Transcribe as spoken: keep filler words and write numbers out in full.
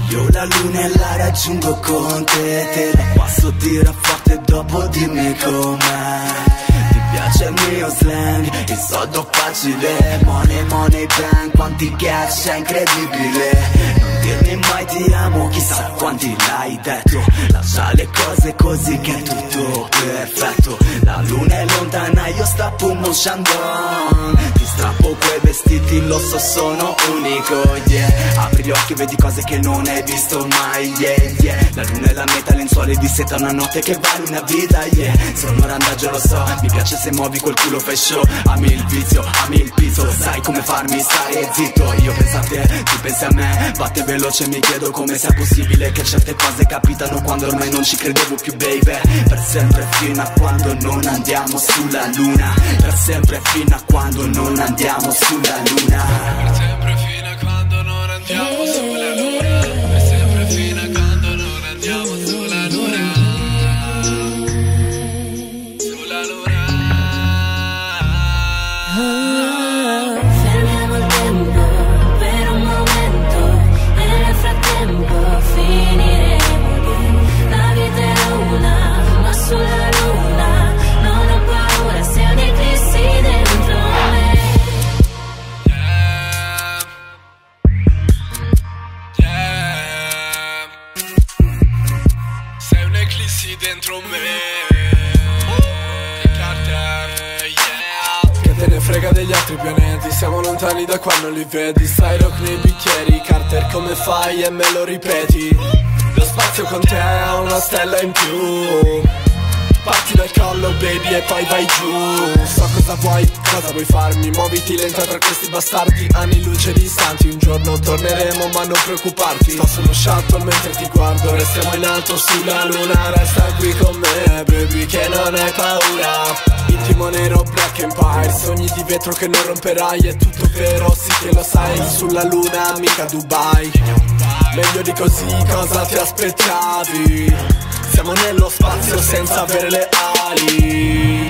Io la luna e la raggiungo con te, te la passo, tira forte, dopo dimmi com'è. Ti piace il mio slang, il soldo facile, money money bang, quanti cash è incredibile. Non dirmi mai ti amo, chissà quanti l'hai detto. Lascia le cose così che è tutto perfetto. La luna è lontana, io stappo uno Chandon. Ti strappo quei vestiti, lo so sono unico, yeah. Apri gli occhi e vedi cose che non hai visto mai, yeah, yeah. La luna è la meta, lenzuola di seta, una notte che vale una vita, yeah. Sono randaggio, lo so, mi piace se muovi quel culo, fai show. Ami il vizio, ami il pizzo, sai come farmi stare zitto. Io penso a te, tu pensi a me, batte veloce, mi chiedo come sia possibile che certe cose capitano quando ormai non ci credevo più, baby. Per sempre fino a quando non andiamo sulla luna. Per sempre fino a quando non andiamo sulla luna. Per sempre fino a quando non andiamo sulla luna. Per sempre fino a quando non andiamo sulla luna. Sulla luna. Fermiamo il tempo per un momento e nel frattempo finiremo qui. La vita è una, ma sulla luna non ho paura se ho un'eclissi dentro me. Yeah. Yeah. Sei un'eclissi dentro me. Che te ne frega degli altri pianeti, siamo lontani da qua, non li vedi. Stai rock nei bicchieri, Carter come fai e me lo ripeti. Lo spazio con te è una stella in più. Parti dal collo baby e poi vai giù. So cosa vuoi, cosa vuoi farmi. Muoviti lenta tra questi bastardi, anni luce distanti. Un giorno torneremo ma non preoccuparti. Sto sullo shuttle mentre ti guardo, restiamo in alto sulla luna. Resta qui con me baby che non hai paura. Intimo nero Black Empire, sogni di vetro che non romperai. È tutto vero, sì che lo sai. Sulla luna mica Dubai. Meglio di così, cosa ti aspettavi? Siamo nello spazio senza avere le ali.